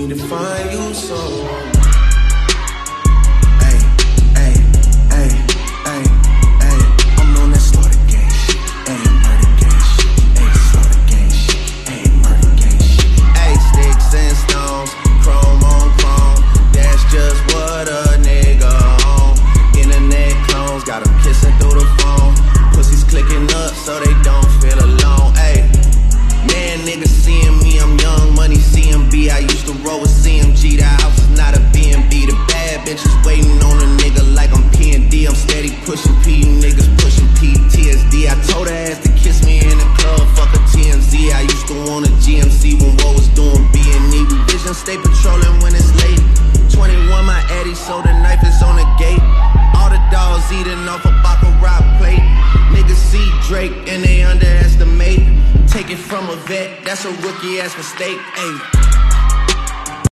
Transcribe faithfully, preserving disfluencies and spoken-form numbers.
need to find you some. So they don't feel alone, ayy. Man, niggas seeing me, I'm young money, C M B. I used to roll with C M G, the house is not a B and B. The bad bitches waiting on a nigga like I'm P and D. I'm steady pushing P, you niggas pushing P T S D. I told her ass to kiss me in the club, fuck a T M Z. I used to want a G M C when Woe was doing B and E. Vision stay patrolling when it's late. twenty-one, my Eddie, so the knife is on the gate. All the dogs eating off a Baccarat plate. Niggas see Drake and they underestimate. Take it from a vet, that's a rookie ass mistake, ayy.